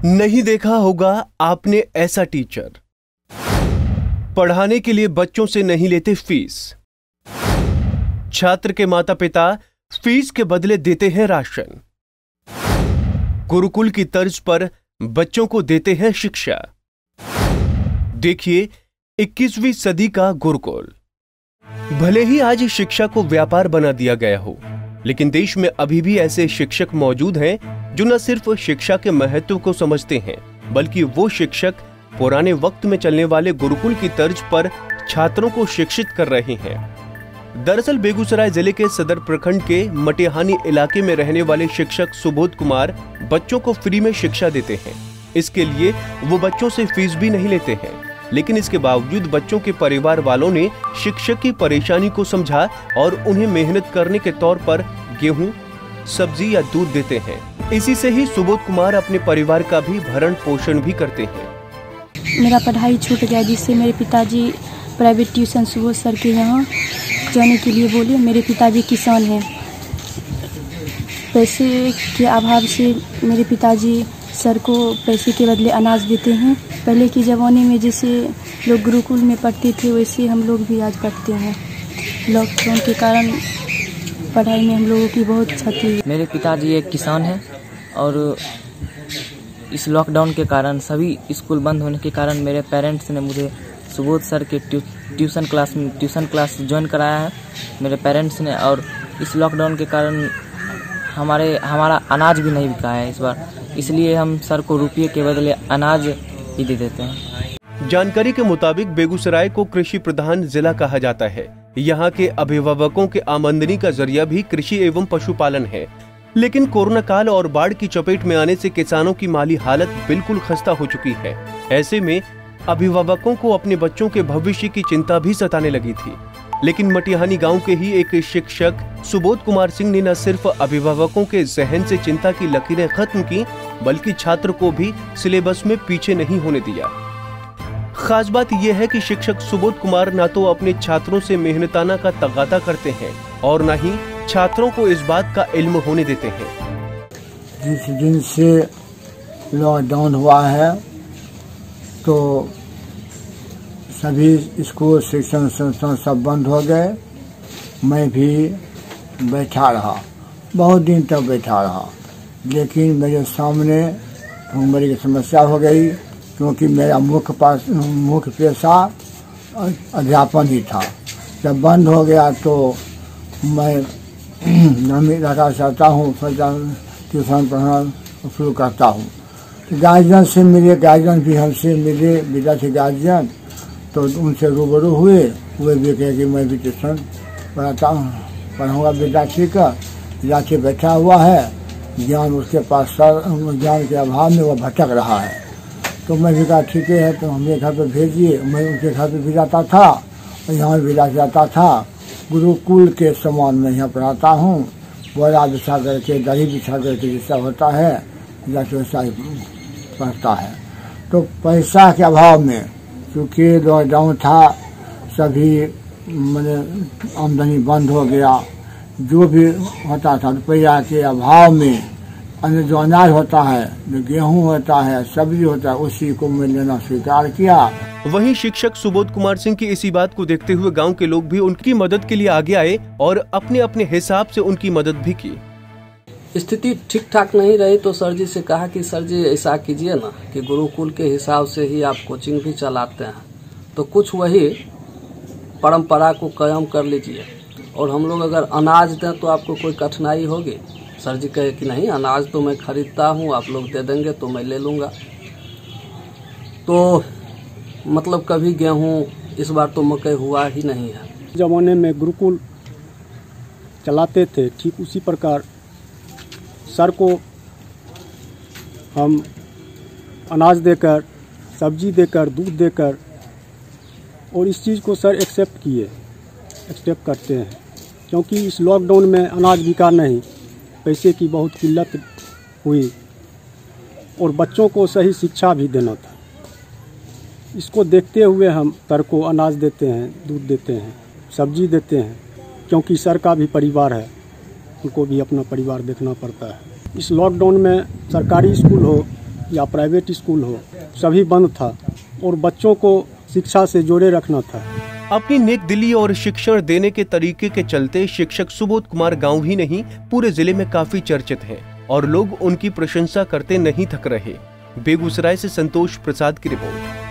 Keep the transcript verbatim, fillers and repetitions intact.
नहीं देखा होगा आपने ऐसा टीचर, पढ़ाने के लिए बच्चों से नहीं लेते फीस। छात्र के माता पिता फीस के बदले देते हैं राशन। गुरुकुल की तर्ज पर बच्चों को देते हैं शिक्षा। देखिए इक्कीसवीं सदी का गुरुकुल। भले ही आज शिक्षा को व्यापार बना दिया गया हो, लेकिन देश में अभी भी ऐसे शिक्षक मौजूद हैं जो न सिर्फ शिक्षा के महत्व को समझते हैं, बल्कि वो शिक्षक पुराने वक्त में चलने वाले गुरुकुल की तर्ज पर छात्रों को शिक्षित कर रहे हैं। दरअसल बेगूसराय जिले के सदर प्रखंड के मटिहानी इलाके में रहने वाले शिक्षक सुबोध कुमार बच्चों को फ्री में शिक्षा देते हैं। इसके लिए वो बच्चों से फीस भी नहीं लेते हैं, लेकिन इसके बावजूद बच्चों के परिवार वालों ने शिक्षक की परेशानी को समझा और उन्हें मेहनत करने के तौर पर गेहूं, सब्जी या दूध देते हैं। इसी से ही सुबोध कुमार अपने परिवार का भी भरण पोषण भी करते हैं। मेरा पढ़ाई छूट गया, जिससे मेरे पिताजी प्राइवेट ट्यूशन सुबोध सर के यहाँ जाने के लिए बोले। मेरे पिताजी किसान हैं। पैसे के अभाव से मेरे पिताजी सर को पैसे के बदले अनाज देते हैं। पहले के ज़माने में जैसे लोग गुरुकुल में पढ़ते थे, वैसे हम लोग भी आज पढ़ते हैं। लॉकडाउन के कारण पढ़ाई में हम लोगों की बहुत क्षति हुई। मेरे पिताजी एक किसान हैं और इस लॉकडाउन के कारण सभी स्कूल बंद होने के कारण मेरे पेरेंट्स ने मुझे सुबोध सर के ट्यू, ट्यूशन क्लास में ट्यूशन क्लास ज्वाइन कराया है मेरे पेरेंट्स ने। और इस लॉकडाउन के कारण हमारे हमारा अनाज भी नहीं बिका है इस बार, इसलिए हम सर को रुपये के बदले अनाज ही दे देते हैं। जानकारी के मुताबिक बेगूसराय को कृषि प्रधान जिला कहा जाता है। यहाँ के अभिभावकों के आमदनी का जरिया भी कृषि एवं पशुपालन है, लेकिन कोरोना काल और बाढ़ की चपेट में आने से किसानों की माली हालत बिल्कुल खस्ता हो चुकी है। ऐसे में अभिभावकों को अपने बच्चों के भविष्य की चिंता भी सताने लगी थी। लेकिन मटिहानी गांव के ही एक शिक्षक सुबोध कुमार सिंह ने न सिर्फ अभिभावकों के जहन से चिंता की लकीरें खत्म की, बल्कि छात्र को भी सिलेबस में पीछे नहीं होने दिया। खास बात यह है कि शिक्षक सुबोध कुमार न तो अपने छात्रों से मेहनताना का तगादा करते हैं और न ही छात्रों को इस बात का इल्म होने देते हैं। जिस दिन से लॉकडाउन हुआ है तो सभी स्कूल शिक्षण संस्थान सब बंद हो गए। मैं भी बैठा रहा, बहुत दिन तक बैठा रहा, लेकिन मेरे सामने भूखमरी की समस्या हो गई, क्योंकि मेरा मुख्य पास मुख्य पेशा अध्यापन ही था। जब बंद हो गया तो मैं नहीं रखा चाहता हूँ, ट्यूशन पढ़ाना शुरू करता हूँ। तो गार्जियन से मिले, गार्जियन भी हमसे मिले, विद्यार्थी गार्जियन, तो उनसे रूबरू हुए। वे भी कहे कि मैं भी ट्यूशन पढ़ाता हूँ, पढ़ाऊँगा विद्यार्थी का। विद्यार्थी बैठा हुआ है, ज्ञान उसके पास सर ज्ञान के अभाव में वह भटक रहा है। तो मैं भी कहा ठीक है, तो हमें घर पर भेजिए। मैं उनके घर पर भी जाता था और यहाँ भी जाता था। गुरुकुल के समान मैं यहाँ पढ़ाता हूँ। बोरा बिछा करके, दही बिछा करके जैसा होता है जैसे वैसा ही पढ़ता है। तो पैसा के अभाव में, क्योंकि लॉकडाउन था, सभी मैंने आमदनी बंद हो गया। जो भी होता था रुपया के अभाव में, अन्य जो अनाज होता है, जो गेहूं होता है, सब्जी होता है, उसी को मैं लेना स्वीकार किया। वहीं शिक्षक सुबोध कुमार सिंह की इसी बात को देखते हुए गांव के लोग भी उनकी मदद के लिए आगे आए और अपने अपने हिसाब से उनकी मदद भी की। स्थिति ठीक ठाक नहीं रही तो सर जी से कहा कि सर जी ऐसा कीजिए ना कि गुरुकुल के हिसाब से ही आप कोचिंग भी चलाते हैं, तो कुछ वही परंपरा को कायम कर लीजिए और हम लोग अगर अनाज दें तो आपको कोई कठिनाई होगी। सर जी कहे कि नहीं, अनाज तो मैं खरीदता हूँ, आप लोग दे देंगे तो मैं ले लूँगा। तो मतलब कभी गेहूँ, इस बार तो मकई हुआ ही नहीं है। जमाने में गुरुकुल चलाते थे, ठीक उसी प्रकार सर को हम अनाज देकर, सब्जी देकर, दूध देकर, और इस चीज़ को सर एक्सेप्ट किए, एक्सेप्ट करते हैं। क्योंकि इस लॉकडाउन में अनाज बिका नहीं, पैसे की बहुत किल्लत हुई और बच्चों को सही शिक्षा भी देना था। इसको देखते हुए हम सर को अनाज देते हैं, दूध देते हैं, सब्जी देते हैं, क्योंकि सर का भी परिवार है, उनको भी अपना परिवार देखना पड़ता है। इस लॉकडाउन में सरकारी स्कूल हो या प्राइवेट स्कूल हो, सभी बंद था और बच्चों को शिक्षा से जोड़े रखना था। अपनी नेक दिली और शिक्षण देने के तरीके के चलते शिक्षक सुबोध कुमार गांव ही नहीं पूरे जिले में काफी चर्चित हैं और लोग उनकी प्रशंसा करते नहीं थक रहे। बेगूसराय से संतोष प्रसाद की रिपोर्ट।